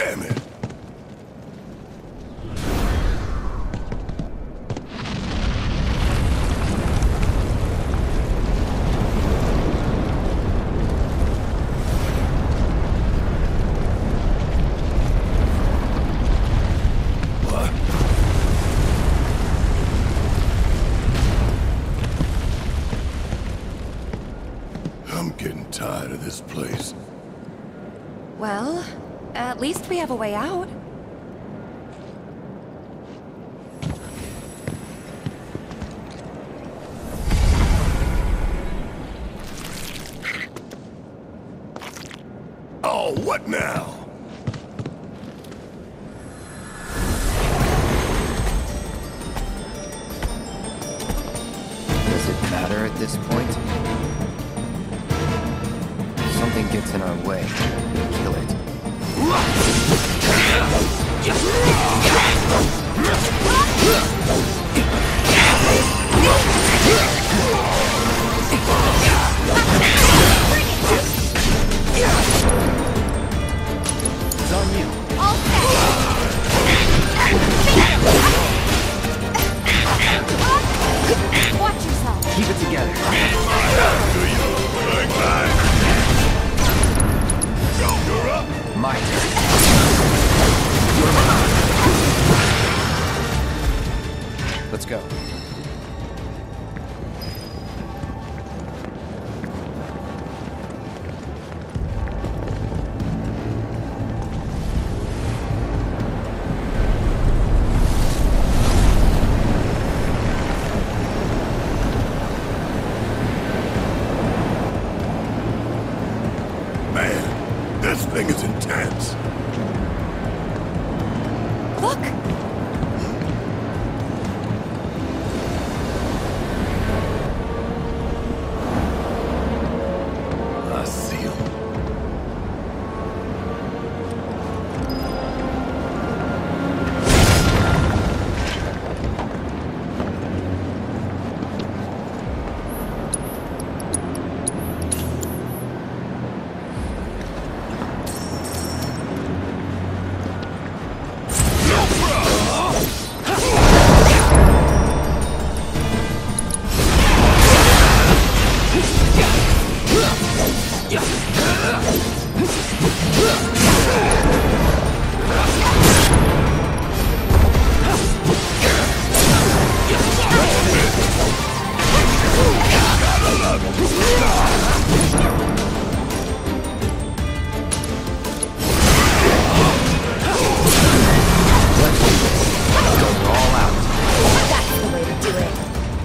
Damn it! I'm getting tired of this place. Well, at least we have a way out. Oh, what now? Does it matter at this point? If something gets in our way, we kill it. It's on you. All set. Watch yourself. Keep it together. You're up! My turn. Let's go. Man, this thing is intense. Look! I see him. That's the way to do it.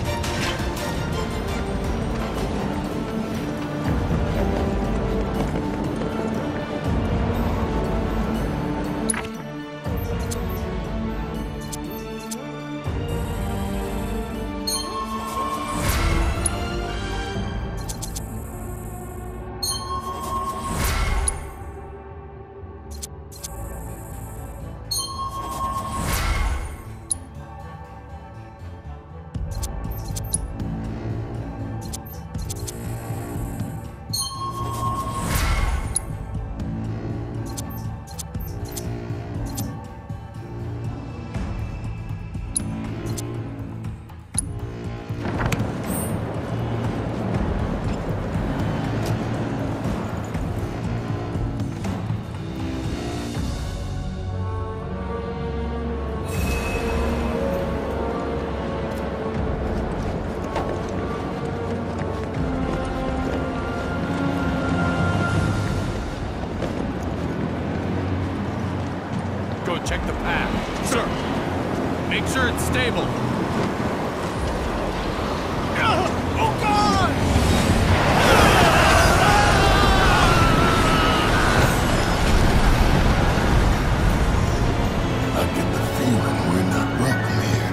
Go check the path. Sir! Make sure it's stable. Oh, God! I get the feeling we're not welcome here.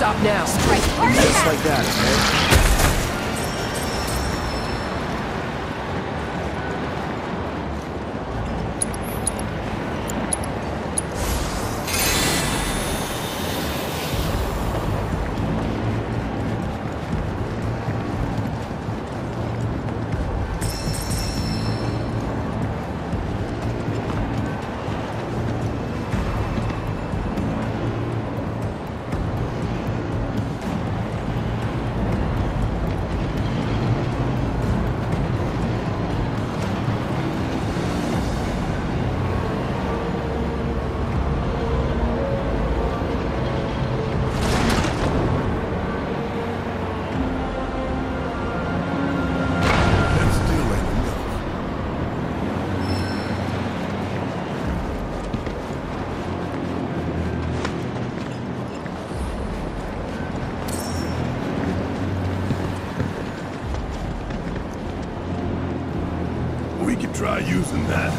stop now. Strike harder Just back. like that, okay? That still ain't enough. We could try using that.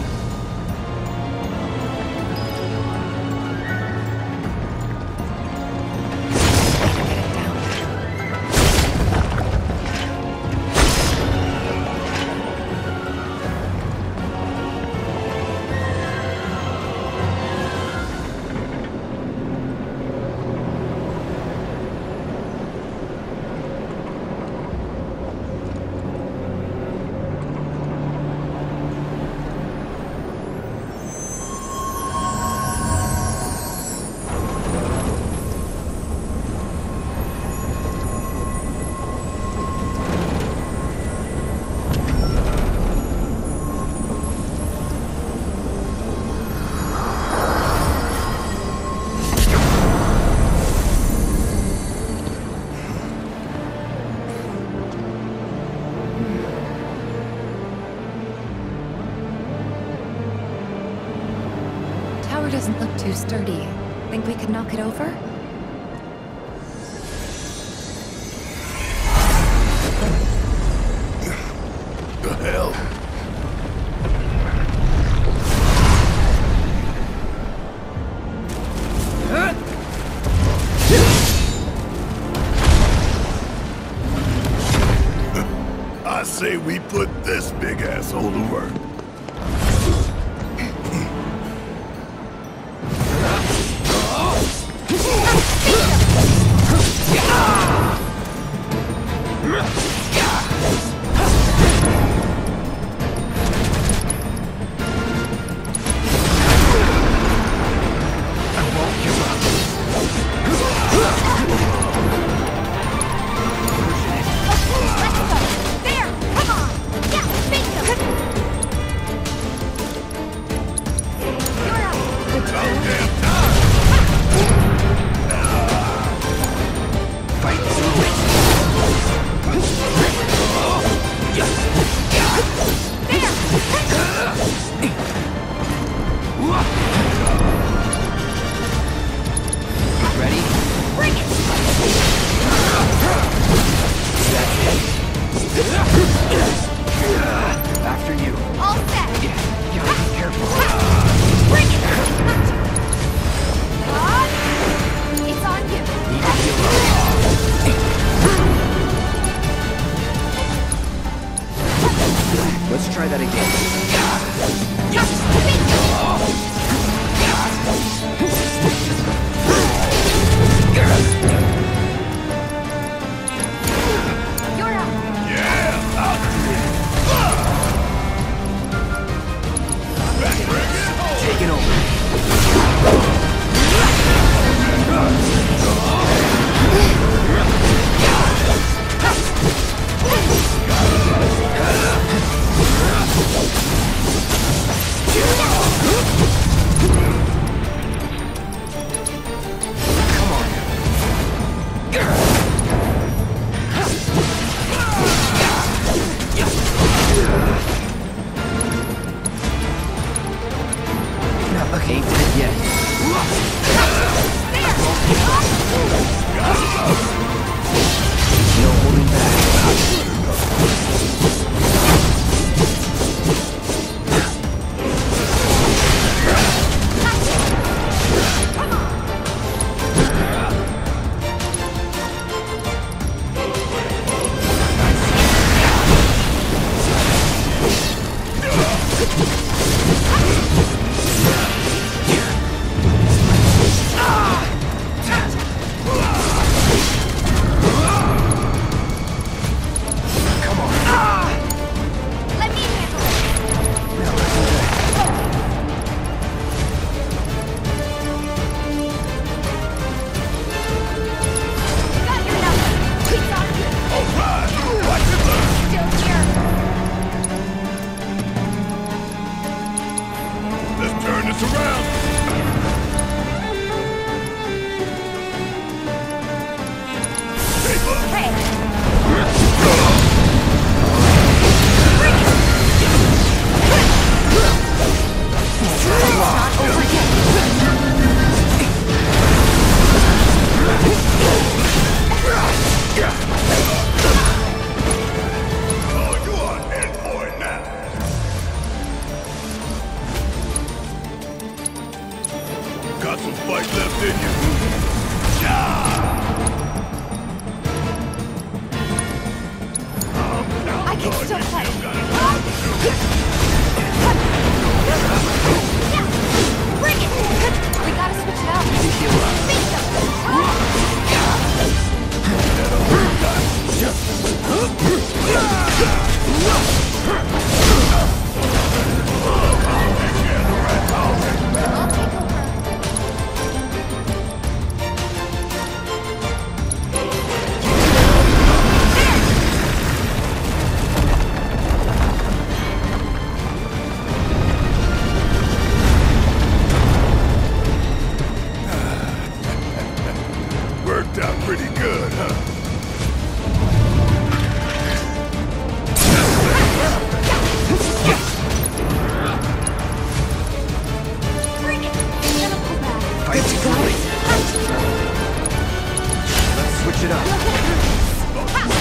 Tower doesn't look too sturdy. Think we could knock it over? The hell? I say we put this big asshole to work. There! Come on! Yeah, bingo! You're up! Ready? Bring it! After you. All set! Yeah, gotta be careful. Bring it! It's on you! Need to heal up. Let's try that again. You're up! Taking over. Ain't dead yet. No holding back. around! Oh, you are in for it now! Got some fight left in you. I can still fight. Bring it! We gotta switch it out. I'll take over. Worked out pretty good, huh? Bring it! Chemical back. Fight's complete. Let's switch it up.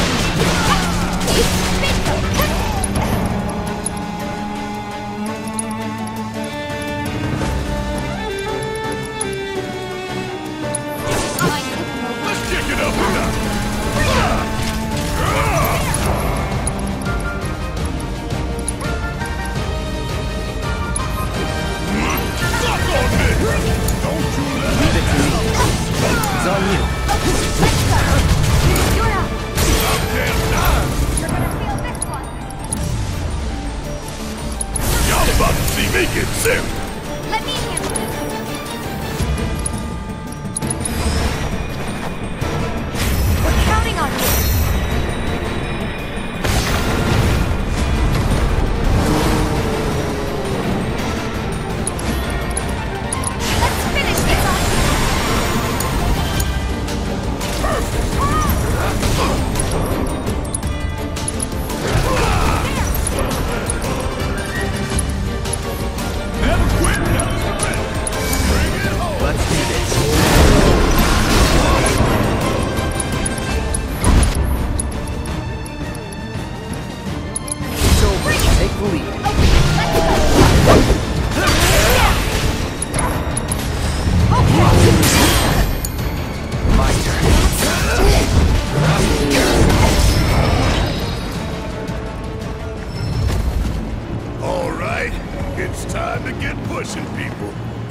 Let's kick it up a notch! Suck on me! Don't you let Leave it to me. It's on you. You're out. damn time! You're gonna feel this one. Y'all about to see me get serious! Let me handle this. We're counting on you. Let's finish this. Never quit now! Bring it home! Let's do this. It's over. Take the lead. My turn. All right, it's time to get pushing, people.